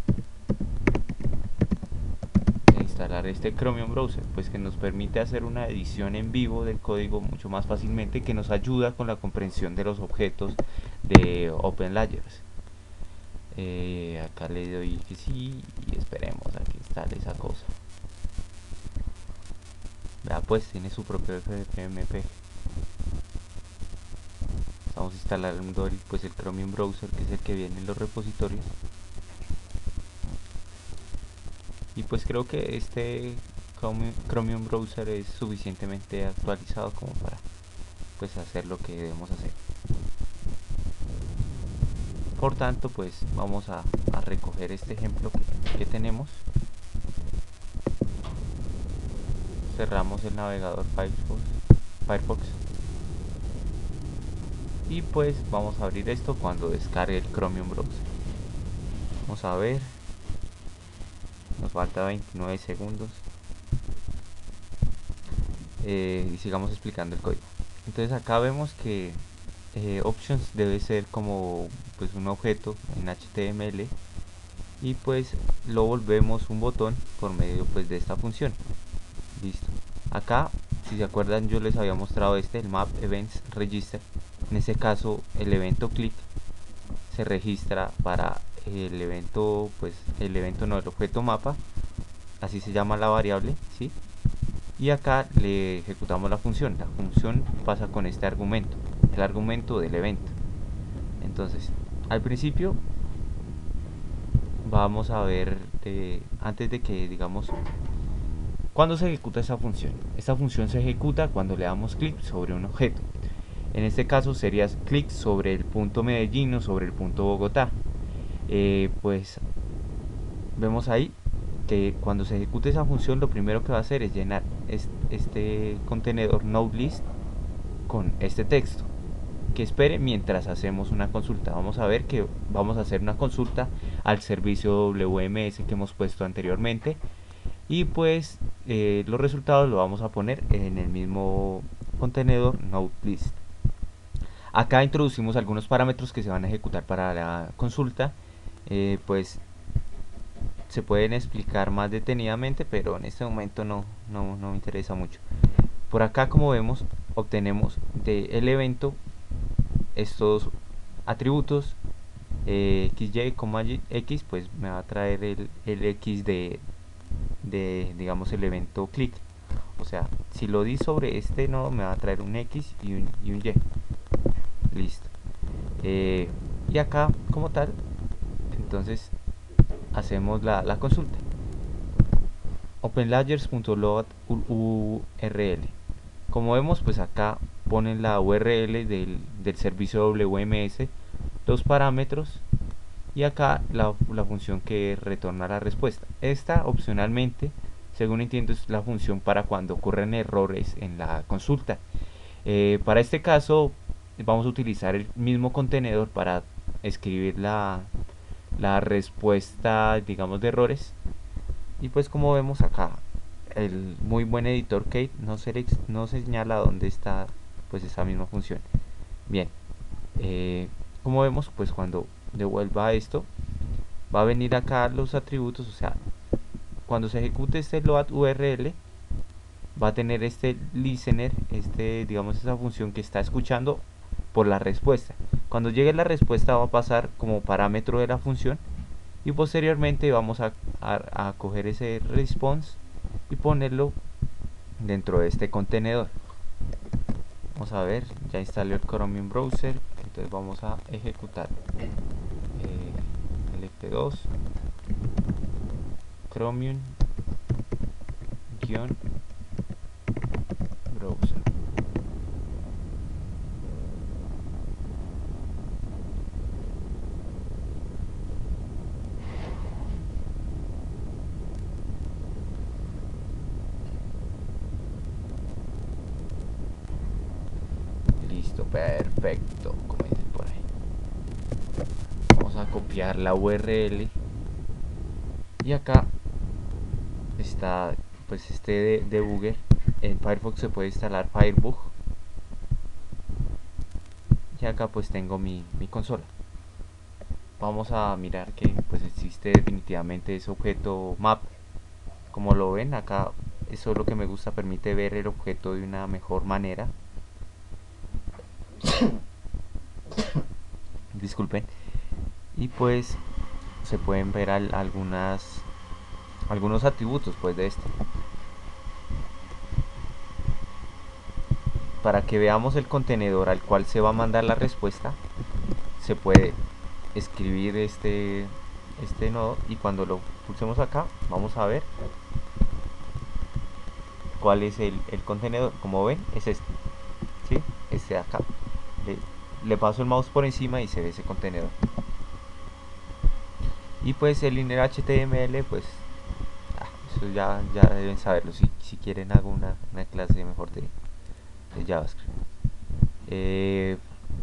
de instalar este Chromium Browser? Pues que nos permite hacer una edición en vivo del código mucho más fácilmente, que nos ayuda con la comprensión de los objetos de OpenLayers. Eh, acá le doy que sí y esperemos a que instale esa cosa. Vea, pues tiene su propio F P M P. Vamos a instalar el, pues el Chromium Browser, que es el que viene en los repositorios. Y pues creo que este Chromium, Chromium Browser es suficientemente actualizado como para pues hacer lo que debemos hacer. Por tanto, pues vamos a, a recoger este ejemplo que, que tenemos. Cerramos el navegador Firefox, Firefox y pues vamos a abrir esto cuando descargue el Chromium Browser. Vamos a ver, nos falta veintinueve segundos eh, y sigamos explicando el código. Entonces acá vemos que eh, options debe ser como pues un objeto en H T M L y pues lo volvemos un botón por medio pues de esta función. Listo. Acá, si se acuerdan, yo les había mostrado este, el map events register. En este caso, el evento click se registra para el evento, pues el evento no, el objeto mapa, así se llama la variable, ¿sí? Y acá le ejecutamos la función. La función pasa con este argumento, el argumento del evento. Entonces, al principio vamos a ver, eh, antes de que digamos, ¿cuándo se ejecuta esa función? Esta función se ejecuta cuando le damos clic sobre un objeto. En este caso sería clic sobre el punto Medellín o sobre el punto Bogotá. Eh, pues vemos ahí que cuando se ejecute esa función, lo primero que va a hacer es llenar este contenedor nodelist con este texto. Que espere mientras hacemos una consulta. Vamos a ver que vamos a hacer una consulta al servicio W M S que hemos puesto anteriormente. Y pues eh, los resultados lo vamos a poner en el mismo contenedor nodelist. Acá introducimos algunos parámetros que se van a ejecutar para la consulta. Eh, pues se pueden explicar más detenidamente, pero en este momento no, no, no me interesa mucho. Por acá, como vemos, obtenemos del evento estos atributos. eh, xy, x, pues me va a traer el, el x de, de, digamos, el evento click. O sea, si lo di sobre este nodo, me va a traer un x y un, y un y. Listo. Eh, y acá, como tal, entonces hacemos la, la consulta. openlayers.load U R L. Como vemos, pues acá ponen la U R L del, del servicio W M S, los parámetros y acá la, la función que retorna la respuesta. Esta opcionalmente, según entiendo, es la función para cuando ocurren errores en la consulta. Eh, para este caso vamos a utilizar el mismo contenedor para escribir la, la respuesta, digamos, de errores. Y pues como vemos acá, el muy buen editor Kate no, se, no señala dónde está pues esa misma función. Bien, eh, como vemos, pues cuando devuelva esto, va a venir acá los atributos. O sea, cuando se ejecute este load U R L, va a tener este listener, este, digamos, esa función que está escuchando por la respuesta. Cuando llegue la respuesta va a pasar como parámetro de la función y posteriormente vamos a, a, a coger ese response y ponerlo dentro de este contenedor. Vamos a ver, ya instalé el Chromium Browser, entonces vamos a ejecutar eh, el F dos Chromium guión browser. copiar la U R L y acá está pues este de debugger. En Firefox se puede instalar Firebug y acá pues tengo mi, mi consola. Vamos a mirar que pues existe definitivamente ese objeto map. Como lo ven acá, eso es lo que me gusta, permite ver el objeto de una mejor manera. Disculpen. Y pues se pueden ver al, algunas algunos atributos pues de este, para que veamos el contenedor al cual se va a mandar la respuesta. Se puede escribir este este nodo y cuando lo pulsemos acá vamos a ver cuál es el, el contenedor. Como ven es este, ¿sí? Este de acá. Le, le paso el mouse por encima y se ve ese contenedor. Y pues el inner H T M L pues ah, eso ya, ya deben saberlo. Si, si quieren hago una, una clase mejor de, de JavaScript. Eh,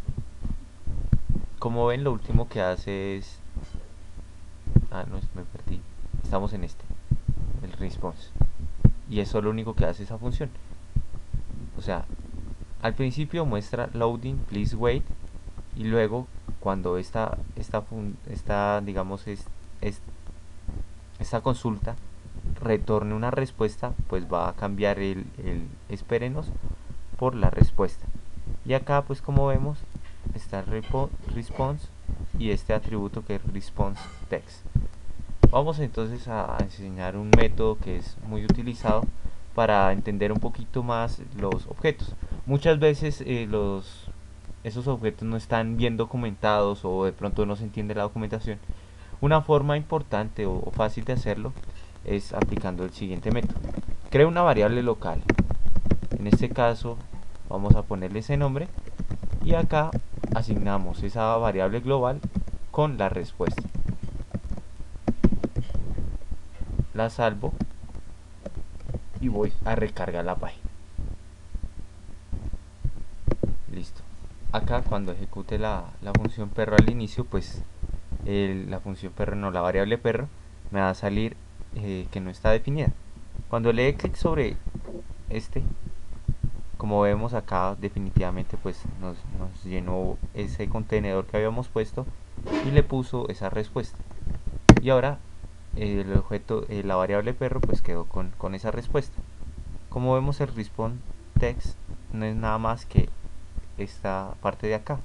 como ven, lo último que hace es... Ah, no, me perdí. Estamos en este, el response. Y eso es lo único que hace esa función. O sea, al principio muestra loading, please wait. Y luego, cuando esta, esta, esta digamos, es, es, esta consulta retorne una respuesta, pues va a cambiar el, el espérenos por la respuesta. Y acá pues como vemos está el response y este atributo que es response text. Vamos entonces a enseñar un método que es muy utilizado para entender un poquito más los objetos. Muchas veces eh, los esos objetos no están bien documentados o de pronto no se entiende la documentación. Una forma importante o, o fácil de hacerlo es aplicando el siguiente método. Crea una variable local. En este caso vamos a ponerle ese nombre y acá asignamos esa variable global con la respuesta. La salvo y voy a recargar la página. Listo. Acá cuando ejecute la, la función perro al inicio, pues el, la función perro, no, la variable perro me va a salir eh, que no está definida. Cuando le dé clic sobre este, como vemos acá definitivamente pues nos, nos llenó ese contenedor que habíamos puesto y le puso esa respuesta. Y ahora el objeto, eh, la variable perro pues quedó con, con esa respuesta. Como vemos el response text no es nada más que esta parte de acá.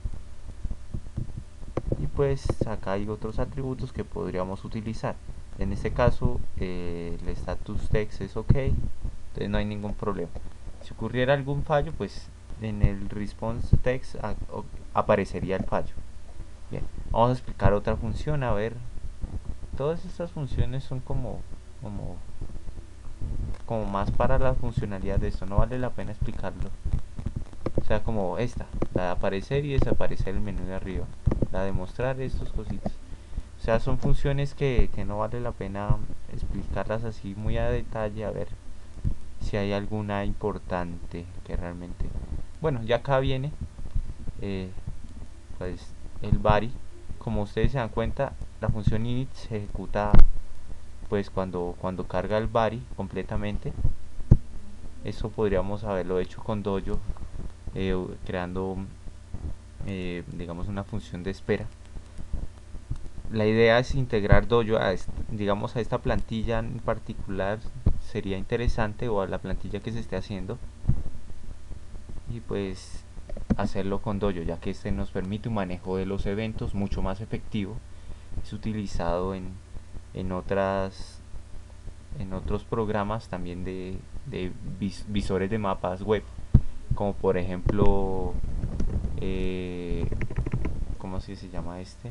Y pues acá hay otros atributos que podríamos utilizar. En este caso eh, el status text es ok, entonces no hay ningún problema. Si ocurriera algún fallo, pues en el response text a, o, aparecería el fallo. Bien, vamos a explicar otra función. A ver, todas estas funciones son como como como más para la funcionalidad de esto, no vale la pena explicarlo. O sea, como esta, la de aparecer y desaparecer el menú de arriba, la de mostrar estos cositas. O sea, son funciones que, que no vale la pena explicarlas así muy a detalle. A ver si hay alguna importante que realmente... Bueno, ya acá viene eh, pues el body. Como ustedes se dan cuenta, la función init se ejecuta pues cuando, cuando carga el body completamente. Eso podríamos haberlo hecho con Dojo, eh, creando eh, digamos una función de espera. La idea es integrar Dojo a esta, digamos a esta plantilla en particular, sería interesante, o a la plantilla que se esté haciendo, y pues hacerlo con Dojo, ya que este nos permite un manejo de los eventos mucho más efectivo. Es utilizado en, en otras en otros programas también de, de vis, visores de mapas web, como por ejemplo eh, ¿cómo así se llama este?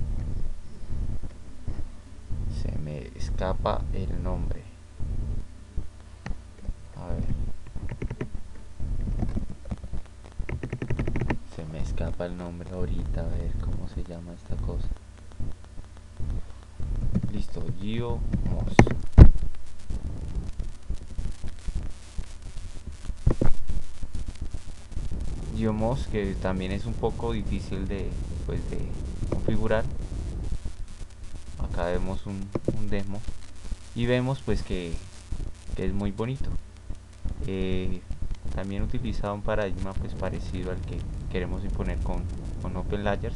Se me escapa el nombre. A ver. Se me escapa el nombre ahorita. A ver cómo se llama esta cosa. Listo. GeoMoss. GeoMoss, que también es un poco difícil de, pues, de configurar. acá vemos un, un demo y vemos pues que, que es muy bonito. Eh, también utiliza un paradigma pues parecido al que queremos imponer con, con OpenLayers.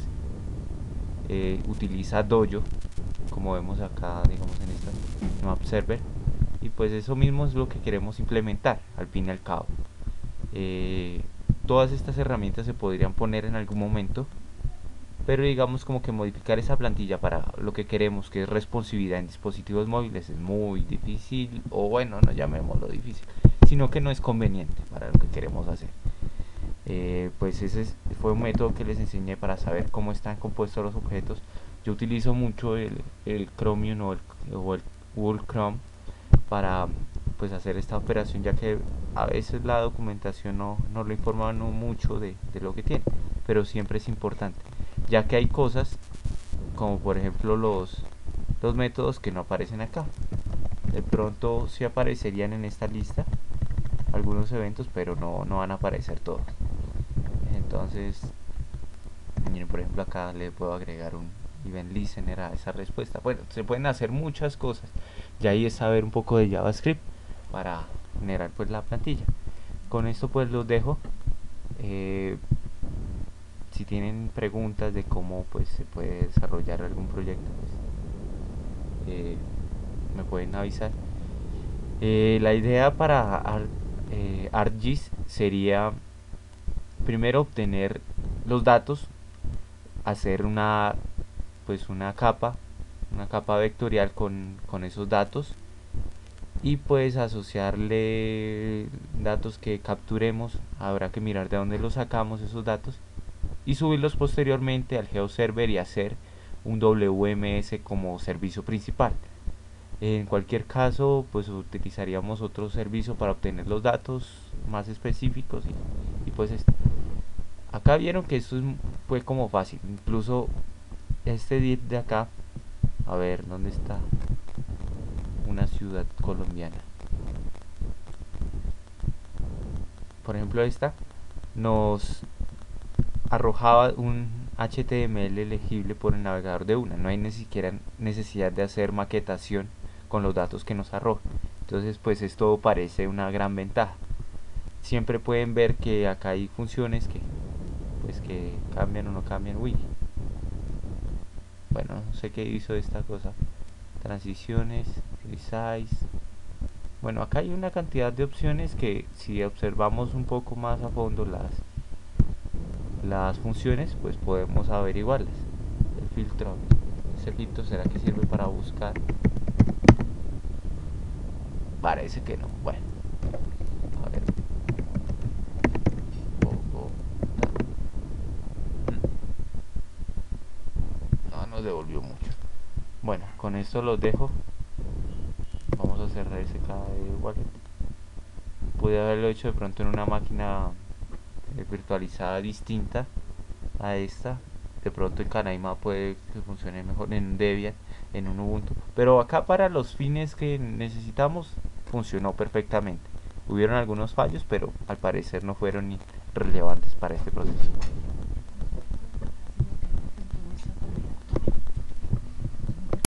Eh, utiliza Dojo, como vemos acá, digamos en esta map server, y pues eso mismo es lo que queremos implementar al fin y al cabo. Eh, todas estas herramientas se podrían poner en algún momento, pero digamos como que modificar esa plantilla para lo que queremos, que es responsividad en dispositivos móviles, es muy difícil, o bueno, no llamémoslo difícil, sino que no es conveniente para lo que queremos hacer. Eh, pues ese es, fue un método que les enseñé para saber cómo están compuestos los objetos. Yo utilizo mucho el, el Chromium o el, o el Google Chrome para pues hacer esta operación, ya que a veces la documentación no, no lo informa no mucho de, de lo que tiene, pero siempre es importante, ya que hay cosas como por ejemplo los, los métodos que no aparecen acá. De pronto sí aparecerían en esta lista algunos eventos, pero no, no van a aparecer todos. Entonces, miren, por ejemplo acá le puedo agregar un event listener a esa respuesta. Bueno, se pueden hacer muchas cosas, y ahí es saber un poco de JavaScript para generar pues la plantilla. Con esto pues los dejo. Eh, si tienen preguntas de cómo pues se puede desarrollar algún proyecto, pues, eh, me pueden avisar. Eh, la idea para Ar eh, ArcGIS sería primero obtener los datos, hacer una pues una capa, una capa vectorial con, con esos datos, y pues asociarle datos que capturemos. Habrá que mirar de dónde los sacamos esos datos y subirlos posteriormente al GeoServer y hacer un W M S como servicio principal. En cualquier caso pues utilizaríamos otro servicio para obtener los datos más específicos, y, y pues esto. Acá vieron que esto es, fue como fácil. Incluso este div de acá, a ver dónde está una ciudad colombiana, por ejemplo esta, nos arrojaba un H T M L legible por el navegador de una. No hay ni siquiera necesidad de hacer maquetación con los datos que nos arroja. Entonces pues esto parece una gran ventaja. Siempre pueden ver que acá hay funciones que pues que cambian o no cambian. Uy, bueno, no sé qué hizo esta cosa. Transiciones, resize. Bueno, acá hay una cantidad de opciones que si observamos un poco más a fondo las las funciones, pues podemos averiguarlas. El filtro, ese filtro, ¿será que sirve para buscar? Parece que no. Bueno, a ver. No nos devolvió mucho. Bueno, con esto los dejo. Vamos a cerrar ese K D Wallet. Pude haberlo hecho de pronto en una máquina eh, virtualizada distinta a esta. De pronto en Canaima puede que funcione mejor, en Debian, en un Ubuntu, pero acá para los fines que necesitamos funcionó perfectamente. Hubieron algunos fallos, pero al parecer no fueron ni relevantes para este proceso.